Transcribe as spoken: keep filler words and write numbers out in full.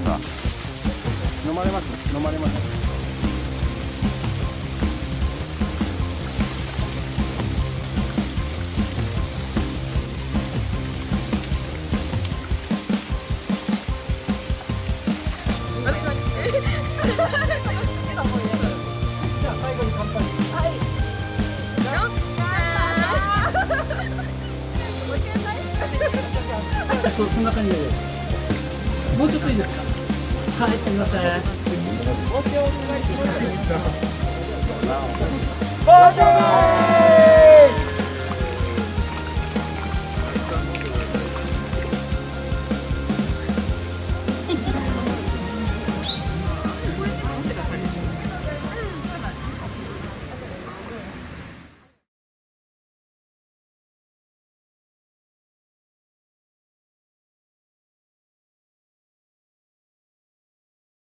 わ。飲まれます。飲まれます。じゃあ最後に乾杯。はい。そう、そんな感じで。もうちょっといいですか。はい、すみません。お手をお願いします。